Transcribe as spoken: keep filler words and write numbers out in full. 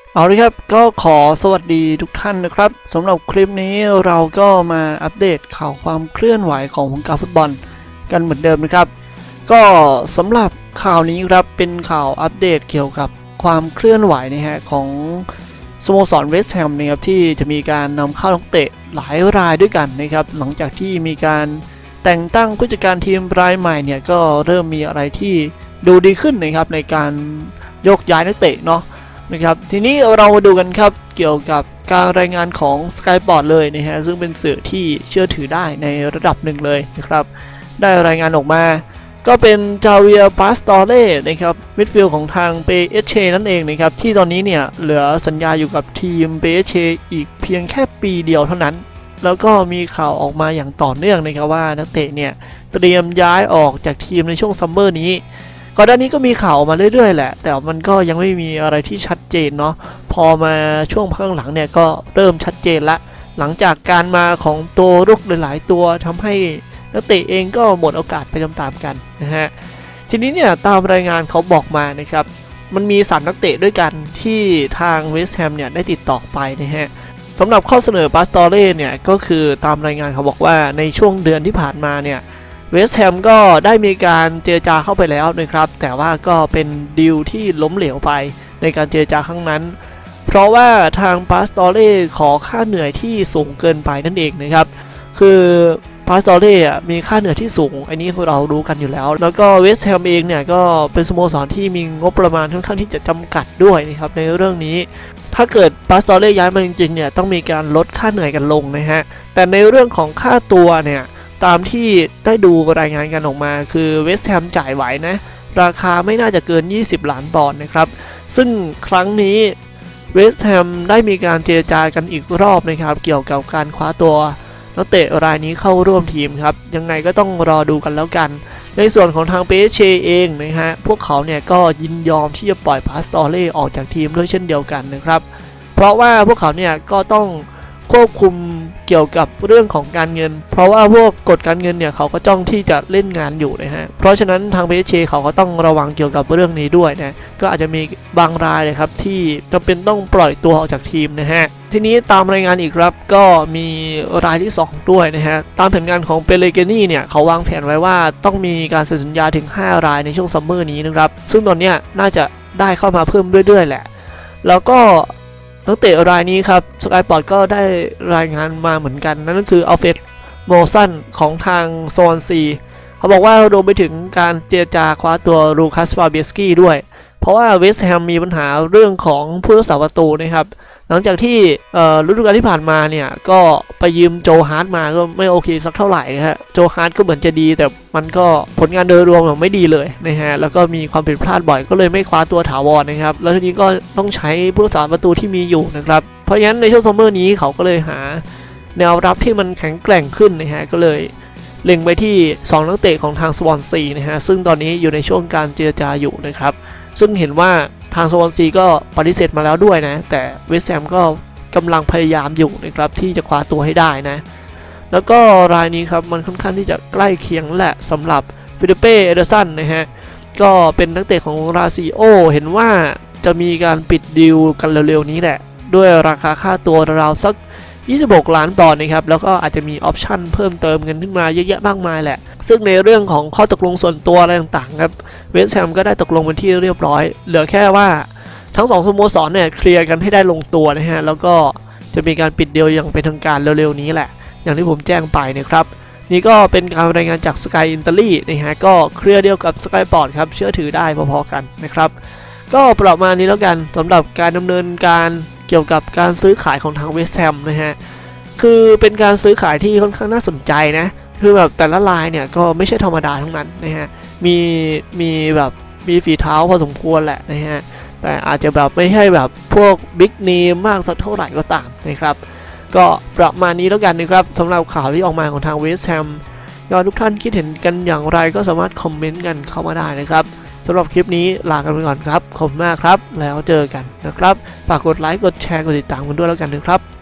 เอาเลยครับก็ขอสวัสดีทุกท่านนะครับสำหรับคลิปนี้เราก็มาอัปเดตข่าวความเคลื่อนไหวของวงการฟุตบอลกันเหมือนเดิมนะครับก็สำหรับข่าวนี้ครับเป็นข่าวอัปเดตเกี่ยวกับความเคลื่อนไหวนะฮะของสโมสรเวสต์แฮมนะครับที่จะมีการนำเข้านักเตะหลายรายด้วยกันนะครับหลังจากที่มีการแต่งตั้งผู้จัดการทีมรายใหม่เนี่ยก็เริ่มมีอะไรที่ดูดีขึ้นนะครับในการโยกย้ายนักเตะเนาะนะครับทีนี้เรามาดูกันครับเกี่ยวกับการรายงานของ Sky Sport เลยนะฮะซึ่งเป็นสื่อที่เชื่อถือได้ในระดับหนึ่งเลยนะครับได้รายงานออกมาก็เป็นจาเวียร์ปาสตอเล่นะครับมิดฟิลด์ของทาง พี เอส จี นั่นเองนะครับที่ตอนนี้เนี่ยเหลือสัญญาอยู่กับทีม พี เอส จี อีกเพียงแค่ปีเดียวเท่านั้นแล้วก็มีข่าวออกมาอย่างต่อเนื่องนะครับว่านักเตะเนี่ยเตรียมย้ายออกจากทีมในช่วงซัมเมอร์นี้ก่อนหน้านี้ก็มีข่าวมาเรื่อยๆแหละแต่มันก็ยังไม่มีอะไรที่ชัดเจนเนาะพอมาช่วงพักหลังเนี่ยก็เริ่มชัดเจนละหลังจากการมาของตัวรุกหลายๆตัวทำให้นักเตะเองก็หมดโอกาสไปตามๆกันนะฮะทีนี้เนี่ยตามรายงานเขาบอกมานะครับมันมีสามนักเตะด้วยกันที่ทางเวสต์แฮมเนี่ยได้ติดต่อไปนะฮะสำหรับข้อเสนอปาสตอเล่เนี่ยก็คือตามรายงานเขาบอกว่าในช่วงเดือนที่ผ่านมาเนี่ยเวสต์แฮมก็ได้มีการเจรจาเข้าไปแล้วนะครับแต่ว่าก็เป็นดีลที่ล้มเหลวไปในการเจรจาครั้งนั้นเพราะว่าทางปาสตอเล่ขอค่าเหนื่อยที่สูงเกินไปนั่นเองนะครับคือปาสตอเล่มีค่าเหนื่อยที่สูงอันนี้เรารู้กันอยู่แล้วแล้วก็เวสต์แฮมเองเนี่ยก็เป็นสโมสรที่มีงบประมาณค่อนข้างที่จะจำกัดด้วยนะครับในเรื่องนี้ถ้าเกิดปาสตอเล่ย้ายมาจริงๆเนี่ยต้องมีการลดค่าเหนื่อยกันลงนะฮะแต่ในเรื่องของค่าตัวเนี่ยตามที่ได้ดูรายงานกันออกมาคือเวสต์แฮมจ่ายไหวนะราคาไม่น่าจะเกินยี่สิบล้านปอนด์นะครับซึ่งครั้งนี้เวสต์แฮมได้มีการเจรจากันอีกรอบนะครับเกี่ยวกับการคว้าตัวนักเตะรายนี้เข้าร่วมทีมครับยังไงก็ต้องรอดูกันแล้วกันในส่วนของทาง พี เอส จี เองนะฮะพวกเขาเนี่ยก็ยินยอมที่จะปล่อยปาสตอเล่ออกจากทีมด้วยเช่นเดียวกันนะครับเพราะว่าพวกเขาเนี่ยก็ต้องควบคุมเกี่ยวกับเรื่องของการเงินเพราะว่าพวกกฎการเงินเนี่ยเขาก็จ้องที่จะเล่นงานอยู่นะฮะเพราะฉะนั้นทาง พี เอส จี เขาก็ต้องระวังเกี่ยวกับเรื่องนี้ด้วยนะก็อาจจะมีบางรายเลยครับที่จำเป็นต้องปล่อยตัวออกจากทีมนะฮะทีนี้ตามรายงานอีกครับก็มีรายที่สองด้วยนะฮะตามแผนงานของเปเลเกนี่เนี่ยเขาวางแผนไว้ว่าต้องมีการเซ็นสัญญาถึงห้ารายในช่วงซัมเมอร์นี้นะครับซึ่งตอนนี้น่าจะได้เข้ามาเพิ่มเรื่อยๆแหละแล้วก็นักเตะรายนี้ครับสกายปอร์ตก็ได้รายงานมาเหมือนกันนั่นก็คืออัลเฟรดโมซันของทางโซนซีเขาบอกว่ารวมไปถึงการเจรจาคว้าตัวลูคัสฟาเบสกี้ด้วยเพราะว่าเวสต์แฮมมีปัญหาเรื่องของผู้รักษาประตูนะครับหลังจากที่ฤดูกาลที่ผ่านมาเนี่ยก็ไปยืมโจฮาร์ดมาก็ไม่โอเคสักเท่าไหร่นะฮะโจฮาร์ดก็เหมือนจะดีแต่มันก็ผลงานโดยรวมไม่ดีเลยนะฮะแล้วก็มีความผิดพลาดบ่อยก็เลยไม่คว้าตัวถาวรนะครับแล้วทีนี้ก็ต้องใช้ผู้รักษาประตูที่มีอยู่นะครับเพราะฉะนั้นในช่วงซัมเมอร์นี้เขาก็เลยหาแนวรับที่มันแข็งแกร่งขึ้นนะฮะก็เลยเล็งไปที่สองนักเตะของทางสวอนซีนะฮะซึ่งตอนนี้อยู่ในช่วงการเจรจาอยู่นะครับซึ่งเห็นว่าทางสวอนซีก็ปฏิเสธมาแล้วด้วยนะแต่เวสต์แฮมก็กำลังพยายามอยู่นะครับที่จะคว้าตัวให้ได้นะแล้วก็รายนี้ครับมันค่อนข้างที่จะใกล้เคียงแหละสำหรับฟิลิปเป้เอเดอร์สันนะฮะก็เป็นนักเตะของราซิโอเห็นว่าจะมีการปิดดีลกันเร็วๆนี้แหละด้วยราคาค่าตัวราวสักยี่สิบหกล้านปอนด์นะครับแล้วก็อาจจะมีออปชั่นเพิ่มเติมกันขึ้นมาเยอะแยะมากมายแหละซึ่งในเรื่องของข้อตกลงส่วนตัวอะไรต่างๆครับเวสต์แฮมก็ได้ตกลงเป็นที่เรียบร้อยเหลือแค่ว่าทั้งสองสโมสรเนี่ยเคลียร์กันให้ได้ลงตัวนะฮะแล้วก็จะมีการปิดเดีลอย่างเป็นทางการเร็วๆนี้แหละอย่างที่ผมแจ้งไปนะครับนี่ก็เป็นการรายงานจาก Sky Italy นะฮะก็เคลียร์เดียวกับ Sky Sport ครับเชื่อถือได้พอๆกันนะครับก็ประมาณนี้แล้วกันสำหรับการดำเนินการเกี่ยวกับการซื้อขายของทางเวสต์แฮมนะฮะคือเป็นการซื้อขายที่ค่อนข้างน่าสนใจนะคือแบบแต่ละรายเนี่ยก็ไม่ใช่ธรรมดาทั้งนั้นนะฮะมีมีแบบมีฝีเท้าพอสมควรแหละนะฮะแต่อาจจะแบบไม่ใช่แบบพวกบิ๊กเนมมากสักเท่าไหร่ก็ตามนะครับก็ประมาณนี้แล้วกันนะครับสำหรับข่าวที่ออกมาของทางเวสต์แฮมยอดทุกท่านคิดเห็นกันอย่างไรก็สามารถคอมเมนต์กันเข้ามาได้นะครับสำหรับคลิปนี้ลากันไปก่อนครับขอบคุณมากครับแล้วเจอกันนะครับฝากกดไลค์กดแชร์กดติดตามกันด้วยแล้วกันนะครับ